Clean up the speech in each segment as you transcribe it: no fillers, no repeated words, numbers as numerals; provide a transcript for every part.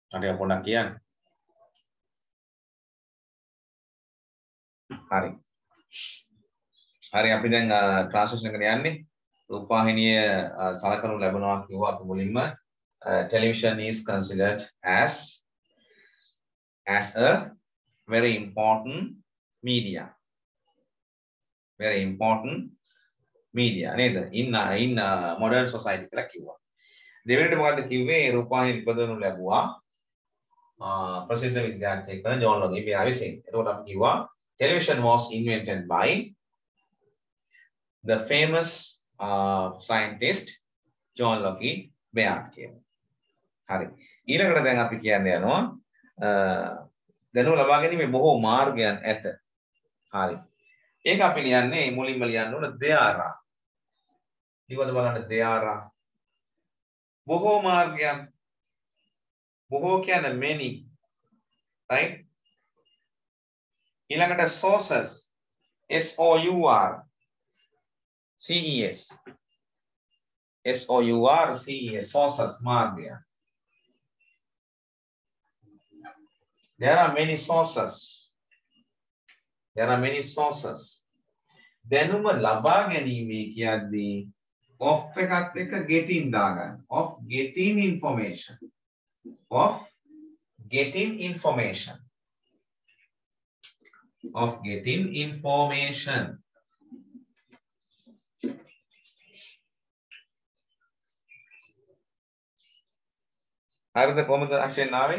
අනේ පොඩ්ඩක් කියන්න. හරි. හරි අපි දැන් ට්‍රාන්ස්ලේෂන් එකට යන්නේ. රූපවාහිනිය සලකනු ලැබනවා කිව්වා අපි මුලින්ම television is considered as a very important media. Very important media නේද? in modern society කියලා කිව්වා. දෙවෙනිට මොකද්ද කිව්වේ? රූපවාහිනිය ඉපදවනු ලැබුවා ප්‍රසිද්ධ විද්‍යාඥයෙක් වන ජෝන් ලොගී මෙයා විසින්. එතකොට අපි කිව්වා television was invented by the famous scientist John Logie Baird කියලා. හරි. ඊළඟට දැන් අපි කියන්න යනවා දැනුම ලබා ගැනීමේ බොහෝ මාර්ගයන් ඇත. හරි. ඒක අපි ලියන්නේ මුලින්ම ලියන්න ඕන there are. ඊවද බලන්න there are. බොහෝ මාර්ගයන්. බොහෝ කියන්නේ many. right? ඊළඟට sources S O U R C E S S O U R C E S sources මාර්ගයන්. There are many sources. There are many sources. දැනුම ලබා ගැනීමේ කියද්දී of එකත් එක්ක getting දාගන්න. Of getting information. Of getting information. Of getting information. හරිද කොහොමද අක්ෂරයෙන් ආවේ?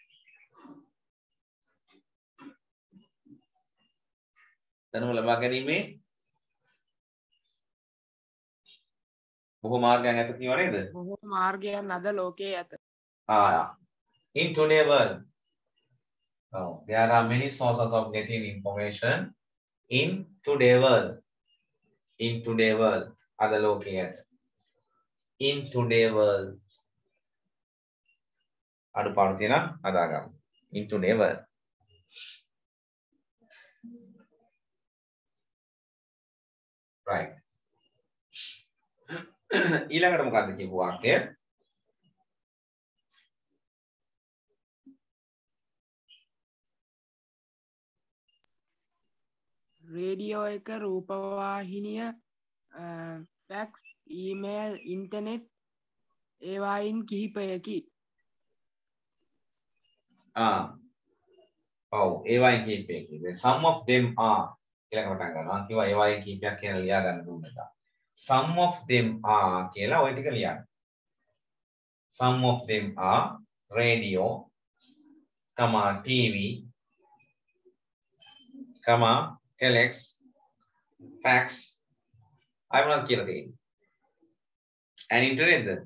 දැනුම ලබා ගැනීමේ බොහෝ මාර්ගයන් ඇත කියව නේද? බොහෝ මාර්ගයන් අද ලෝකයේ ඇත. In today world. There are many sources of getting information in today world. In today world. අද ලෝකයේ ඇත. In today world. අඩුපාඩු තියෙනවා අදාගමු. In today world. right. ඊළඟට මොකක්ද කියපු වාක්‍යය? රේඩියෝ එක රූපවාහිනිය ෆැක්ස් ඊමේල් ඉන්ටර්නෙට් ඒවායින් කිහිපයකි. ඔව් ඒවායින් කිහිපයකි. Some of them are කියලා පටන් ගන්නවා. කිව්වා ඒවායින් කිහිපයක් කියන ලියා ගන්න දුන්නා. Some of them are කියලා ওই ටික ලියන්න. Some of them are radio, TV, telex, fax. I'm not කියලා තියෙන්නේ. and internet.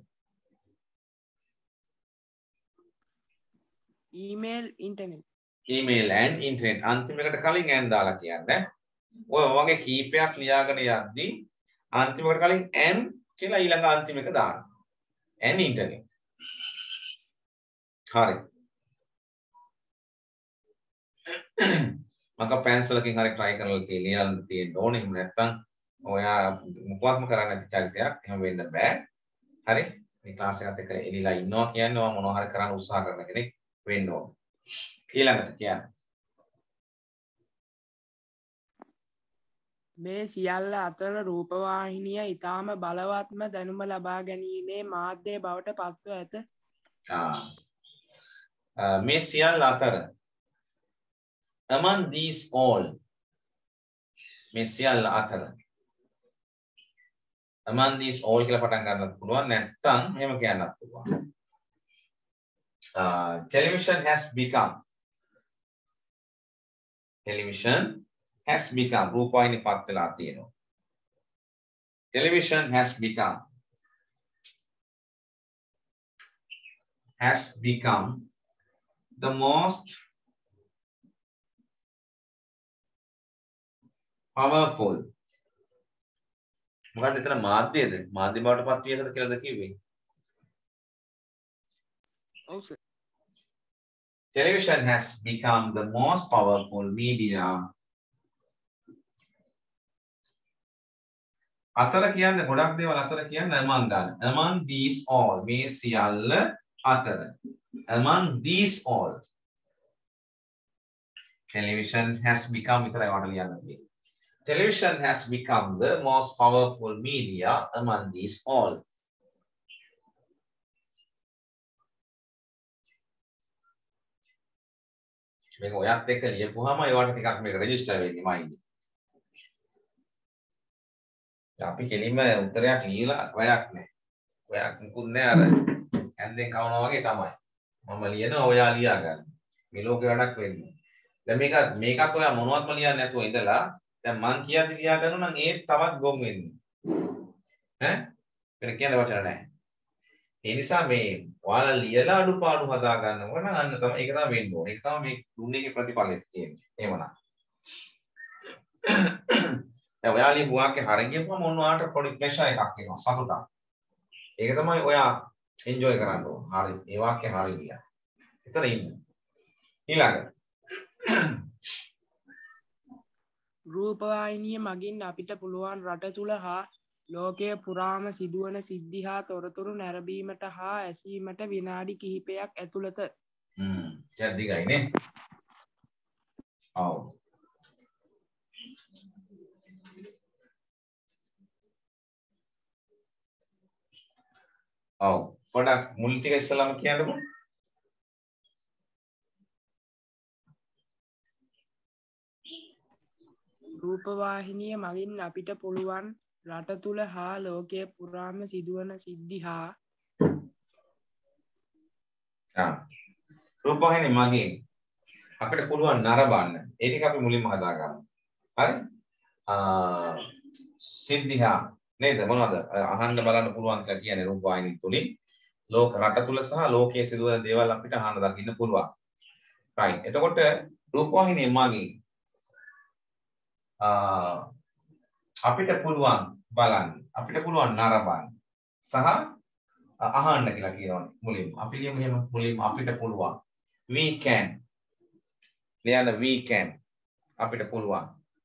email internet. email and internet අන්තිමකට කලින් and දාලා කියන්නේ. ඔය වගේ කීපයක් ලියාගෙන යද්දී අන්තිමකට කලින් and කියලා ඊළඟ අන්තිම එක දාන්න. and internet. හරි. මම පැන්සලකින් හරි try කරලා ලියන්න තියෙන්න ඕනේ. එහෙම නැත්නම් ඔයා මොකක්ම කරන්න නැති චරිතයක් එහෙම වෙන්න බෑ. හරි. මේ ක්ලාස් එකත් එක්ක එලිලා ඉන්නවා කියන්නේ ඔයා මොනවා හරි කරන්න උත්සාහ කරන කෙනෙක් වෙන්න ඕනේ. ඊළඟට කියන්න. මේ සියල්ල අතර රූපවාහිනිය ඊටාම බලවත්ම දැනුම ලබා ගැනීමේ මාධ්‍ය බවට පත්ව ඇත. මේ සියල්ල අතර among these all මේ සියල්ල අතර among these all කියලා පටන් ගන්නත් පුළුවන් නැත්නම් එහෙම කියන්නත් පුළුවන්. Television has become රූපවාහිනී පත් වෙලා තියෙනවා. Television has become the most powerful. මොකක්ද එතන මාධ්‍යද? මාධ්‍ය බවට පත් වියකද කියලාද කිව්වේ? ඔව් sir. Television has become the most powerful media. අතර කියන්නේ ගොඩක් දේවල් අතර කියන්නේ among ගන්න. Among these all මේ සියල්ල අතර. among these all television has become television has become the most powerful media among these all. මේක ඔයත් එක්ක ලියපුවාම ඒවට ටිකක් මේක රෙජිස්ටර් වෙන්නේ මයින්ඩ්. අපි කෙලින්ම උත්තරයක් ලියලා වැඩක් නැහැ. ඔයක් මුකුත් නැහැ අර හැන්දෙන් කවනවා වගේ තමයි. මම ලියනවා ඔයා ලියා ගන්න. මේ ලෝකේ වැඩක් වෙන්නේ. දැන් මේකත් ඔයා මොනවත්ම ලියන්නේ නැතුව ඉඳලා දැන් මං කියද්දි ලියා ගන්නවා නම් ඒත් තවත් ගොම් වෙන්නේ. ඈ? වෙන කියන්න වචන නැහැ. ඒ නිසා මේ ඔයාලා ලියලා අඩුපාඩු හදා ගන්නකොට නම් අන්න තමයි ඒක තමයි වෙන්න ඕනේ. ඒක තමයි මේ දුන්නේගේ ප්‍රතිඵලය තියෙන්නේ. එහෙමනම්. දැන් ඔයා ලියපු වාක්‍ය හරිය ගියපුවම ඔන්න ඔයාට පොඩි ප්‍රෙෂර් එකක් එනවා සතුටක්. ඒක තමයි ඔයා එන්ජොයි කරන්න ඕන. හරි. ඒ වාක්‍ය හරිය ගියා. එතන ඉන්න. ඊළඟ. රූපවාහිනිය මගින් අපිට පුළුවන් රට තුළ හා ලෝකය පුරාම සිදුවන සිද්ධි හා තොරතුරු නැරඹීමට හා ඇසීමට විනාඩි කිහිපයක් ඇතුළත. දැන් දිගයිනේ. ඔව්. ඔව්. පොඩක් මුල් ටික ඉස්සලම කියන්නකෝ. රූපවාහිනිය මගින් අපිට පුළුවන් රට තුළ හා ලෝකය පුරාම සිදුවන සිද්ධි හා රූපවාහිනිය මගින් අපිට පුළුවන් නරඹන්න. ඒ ටික අපි මුලින්ම හදාගමු. හරි? සිද්ධි හා නේද මොනවද අහන්න බලන්න පුළුවන් කියලා කියන්නේ රූපවාහිනිය තුලින් ලෝක රට තුල සහ ලෝකයේ සිදුවන දේවල් අපිට අහන්න දකින්න පුළුවන්. right. එතකොට රූපවාහිනිය මගින් අපිට පුළුවන් බලන්න අපිට පුළුවන් නරඹන්න සහ අහන්න කියලා කියනවනේ මුලින්ම අපි ලියමු එහෙම මුලින්ම අපිට පුළුවන් we can ලියන්න we can අපිට පුළුවන්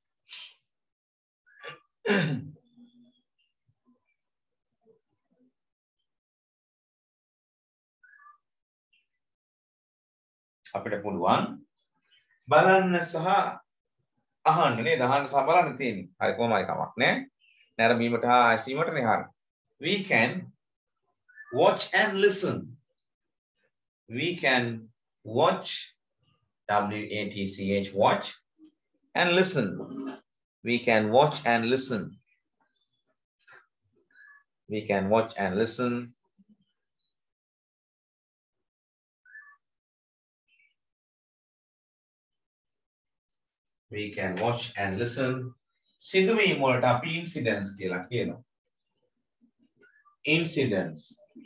අපිට පුළුවන් බලන්න සහ අහන්න නේද අහන්න සහ බලන්න තියෙන්නේ. හරි කොහොම හරි කමක් නැහැ. නැරඹීමට හා ඇසීමටනේ හරි. We can watch and listen. We can watch WATCH watch and listen. We can watch and listen. We can watch and listen. We can watch and listen. සිදුවීම් වලට අපි incidents කියලා කියනවා. Incidents.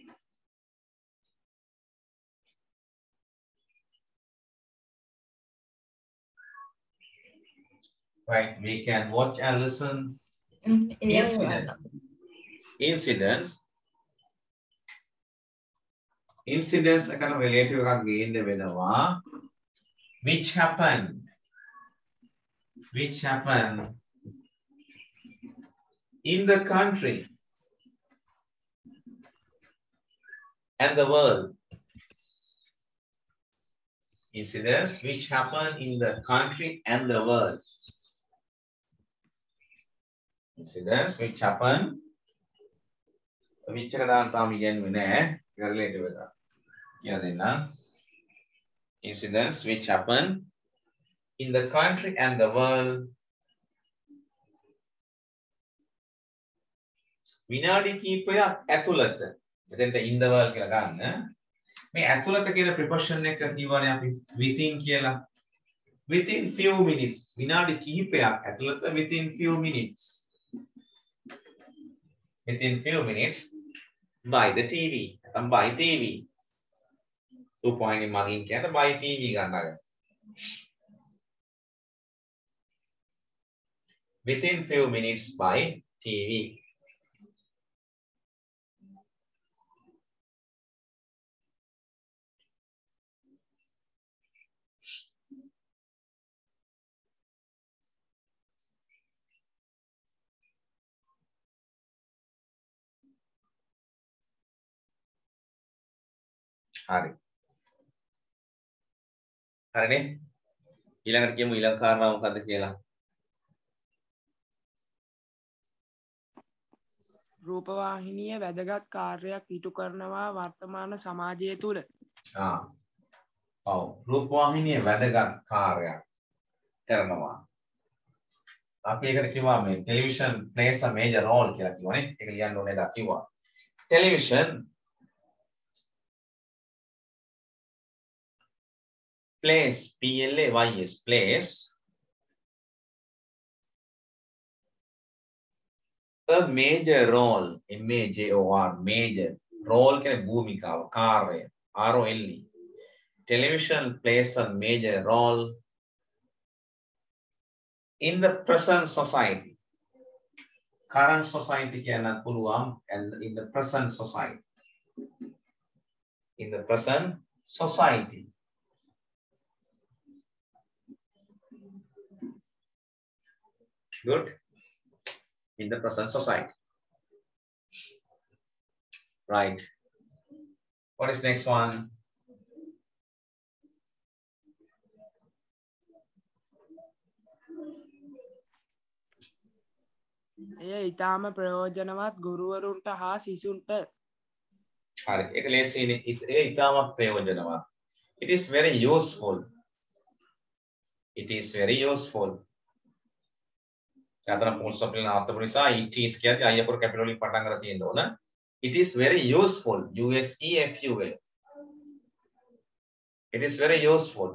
Right, we can watch and listen. Incidents. Incidents අකන relative එකක් ගේන්න වෙනවා. Which happened in the country and the world. Incidents which happen in the country and the world. Incidents which happen which කදාන් තාම කියන්නේ නැහැ relative එක. කියලා දෙන්න. Incidents which happen in the country and the world. විනාඩි කිහිපයක් ඇතුළත. මෙතෙන්ට in the world කියලා ගන්න. මේ ඇතුළත කියන preposition එක කියවනේ අපි within කියලා. Within few minutes. විනාඩි කිහිපයක් ඇතුළත within few minutes. Within few minutes by the TV. නැත්නම් by TV. 2.0 මගින් කියන්නේ by TV ගන්නවා. Within few minutes by TV. හරි. හරිනේ ඊළඟට කියමු ඊළඟ කාරණාව මොකද්ද කියලා රූපවාහිනිය වැදගත් කාර්යයක් ඉටු කරනවා වර්තමාන සමාජය තුළ. ඔව් රූපවාහිනිය වැදගත් කාර්යයක් කරනවා. අපි ඒකට කිව්වා මේ television plays a major role කියලා කිව්වනේ. ඒක ලියන්න ඕනේ දා කිව්වා. Television plays plays plays a major role major major role කියන්නේ භූමිකාව කාර්යය ROLE television plays a major role in the present society current society කියන්නත් පුළුවන් and in the present society in the present society good in the present society right what is next one එය ඊටාම ප්‍රයෝජනවත් ගුරුවරුන්ට හා සිසුන්ට හරි ඒක ලේසියිනේ ඒ ඊටාමත් ප්‍රයෝජනවත් it is very useful අතන full stop වලින් අර්ථපු නිසා it is කියන්නේ අයපුර කැපිටල් වලින් පටන් ගන්න තියෙන්න ඕන it is very useful useful it is very useful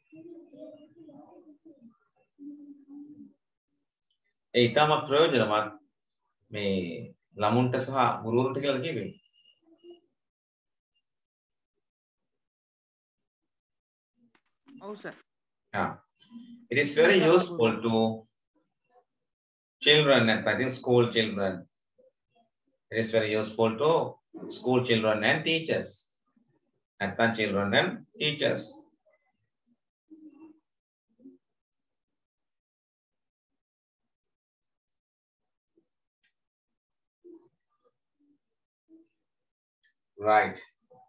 ඒ ඊටමත් ප්‍රයෝජනවත් මේ ළමුන්ට සහ ගුරුවරුන්ට කියලා කිව්වේ ඔව් sir it is very useful to children and I think school children it is very useful to school children and teachers and children and teachers right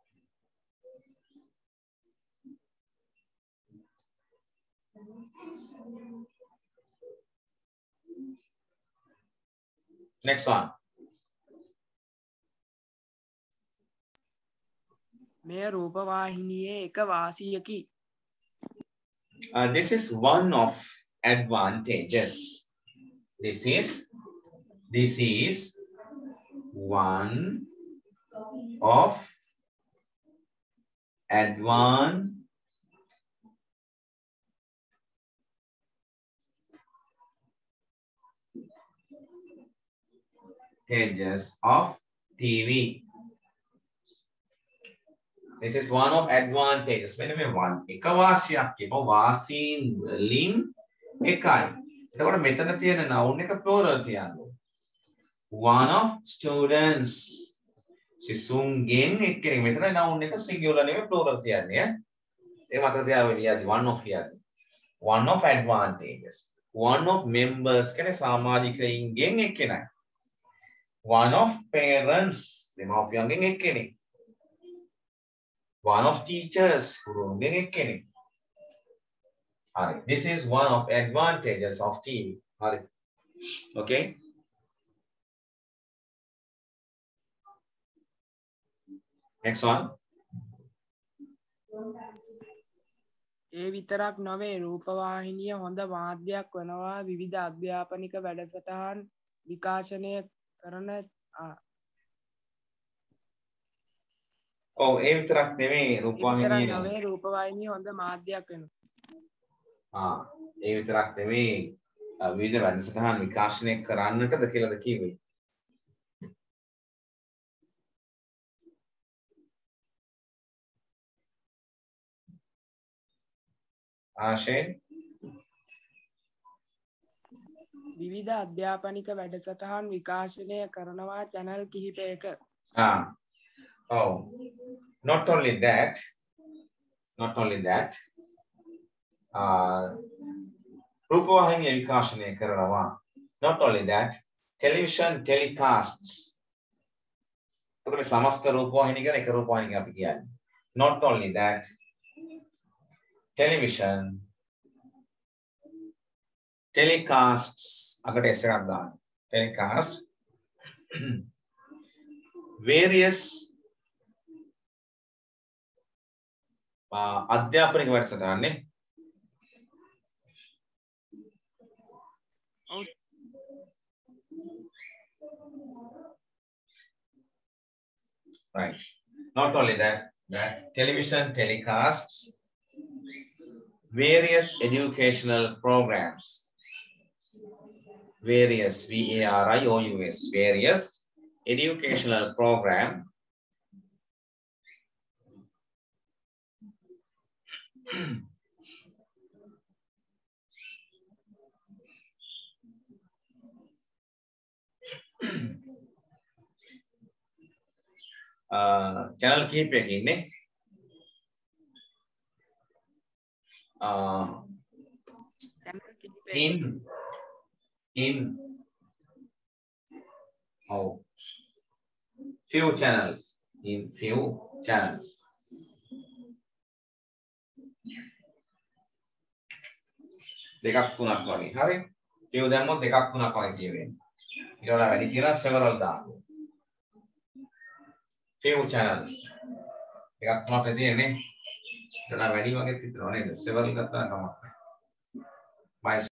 next one මෙය රූපවාහිනියේ එක වාසියකි this is one of advantages this is one of advantages of TV. This is one of advantages. මෙන්න මේ one එක වාසියක් කියපුවා වාසීන් වලින් එකයි. එතකොට මෙතන තියෙන noun එක plural තියන්න. One of students. සිසුන්ගෙන් එක්කෙනෙක් මෙතන noun එක singular නෙමෙයි plural තියන්නේ. ඒක මතක තියාගන්න ලියද්දි one of ලියද්දි. One of advantages. One of members කියන්නේ සමාජිකයින්ගෙන් එක්කෙනෙක්. One of parents දෙමාපියන්ගෙන් එක්කෙනෙක්. One of teachers ගුරුවරුන්ගෙන් එක්කෙනෙක්. හරි. This is one of advantages of TV. හරි. Okay. Next one. ඒ විතරක් නොවේ රූපවාහිනිය හොඳ මාධ්‍යයක් වනවා විවිධ අධ්‍යාපනික වැඩසටහන් විකාශනය කරන ඔව් ඒ විතරක් නෙමෙයි රූපවාහිනිය හොඳ මාධ්‍යයක් වෙනවා ඒ විතරක් නෙමෙයි විවිධ වැඩසටහන් විකාශනය කරන්නටද කියලාද කිව්වේ ආශයෙන් විවිධ අධ්‍යාපනික වැඩසටහන් විකාශනය කරනවා channel කිහිපයක oh not only that රූපවාහිනිය විකාශනය කරනවා not only that television telecasts එතකොට සමස්ත රූපවාහිනිය කියන එක රූපවාහිනිය අපි කියන්නේ not only that television telecasts අකට S එකක් දාන්න telecast various අධ්‍යාපනික වැඩසටහන් right. Not only that television telecasts various educational programs. Various various various educational program channel කීපයක ඉන්නේ in few channels දෙකක් තුනක් වගේ හරි few දැම්මොත් දෙකක් තුනක් වගේ කියවෙන්නේ ඊට වඩා වැඩි කියලා several දාන්න few channels දෙකක් තුනක් තියෙන්නේ ඊට වඩා වැඩි වගේ හිතනවා නේද several ගත්තා කමක් නැහැ